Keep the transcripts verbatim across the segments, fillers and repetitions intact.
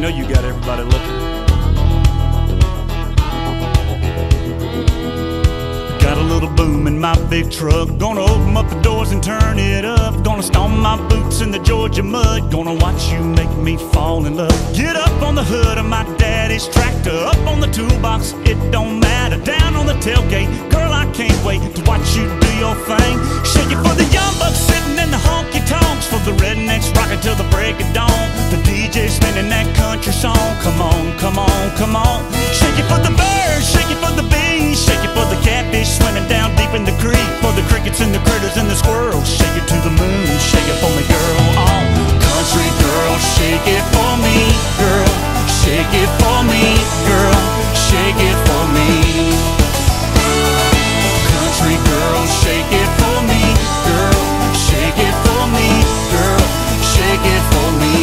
know you got everybody looking. Got a little boom in my big truck. Gonna open up the doors and turn it up. Gonna stomp my boots in the Georgia mud. Gonna watch you make me fall in love. Get up on the hood of my daddy's tractor. Up on the toolbox, it don't matter. Down on the tailgate, girl, I can't wait to watch you do your thing. Shake it for the young bucks sitting in the honky-tonks. For the rednecks rocking till the break of dawn. The D J spinning that country song. Come on, come on, come on. Shake it for the birds, shake it for the bees. Shake it for the catfish swimming down deep in the creek. For the crickets and the critters and the squirrels. Shake it to the moon, shake it for me, girl. Oh, country girl, shake it for me, girl. Shake it for me, girl. Shake it for me. Country girl, shake it for me, girl. Shake it for me, girl. Shake it for me.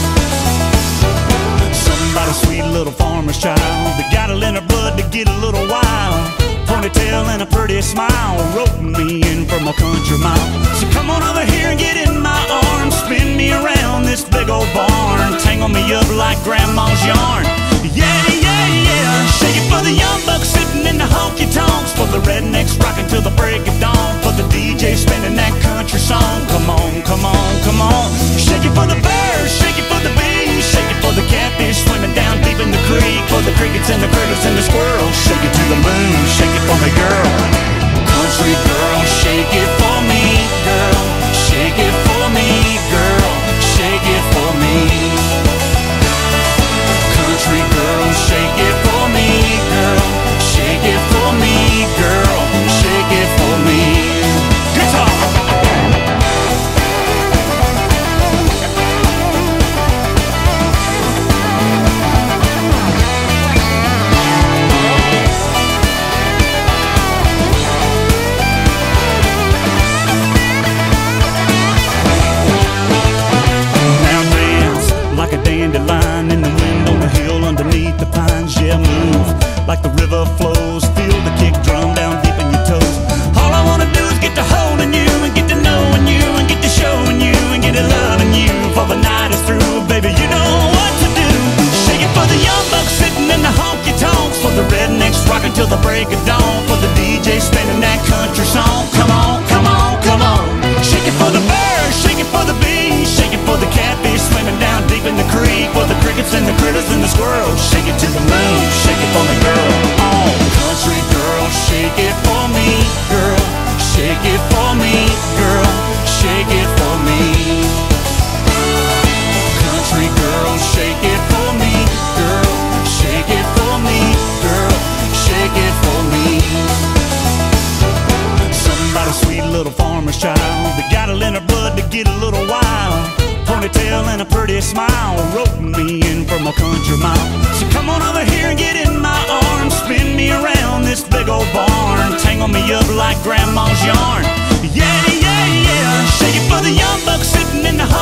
Somebody sweet little farmer's child that got it in her blood to get a little wild. Ponytail and a pretty smile, roping me in from a country mile. So come on over here and get in my arms. Spin me around this big old barn. Tangle me up like grandma's yarn. Yeah, yeah, yeah. Shake it for the young bucks sitting in the honky-tonks. For the rednecks rocking till the break of dawn. For the D J spinning that country song. Come on, come on, come on. Shake it for the birds, shake it for the bees. Shake it for the catfish swimming down deep in the creek. For the crickets and the critters and the squirrels. Shake it to the moon, shake it for me, girl. Country girl, shake it for me, girl. Shake it for me, girl. Shake it for me. Country girl, shake it for me, girl. Shake it for me, girl. Shake it for me. Guitar. Like a dandelion in the wind on the hill underneath the pines. Yeah, move like the river flows. Feel the kick drum down deep in your toes. All I wanna do is get to holding you and get to knowing you and get to showing you and get to loving you. For the night is through, baby, you know what to do. Shake it for the young bucks sitting in the honky-tonks. For the rednecks rocking till the break of dawn. For the D J spinning that country song. Come on, come on, come on. Shake it for the birds, shake it for the bees. Shake it for the catfish swimming down deep in the creek. For the crickets and the critters and the squirrels. Shake it to the moon, shake it for me, girl. Oh, country girl, shake it for me, girl. Shake it for me, girl. Shake it for me. Country girl, shake it for me, girl. Shake it for me, girl. Shake it for me. Somebody sweet little farmer's child that got it in her blood to get a little wild. Ponytail and a pretty smile, roping me in from a country mile. So come on over here and get in my arms. Spin me around this big old barn. Tangle me up like grandma's yarn. Yeah, yeah, yeah. Shake it for the young bucks sitting in the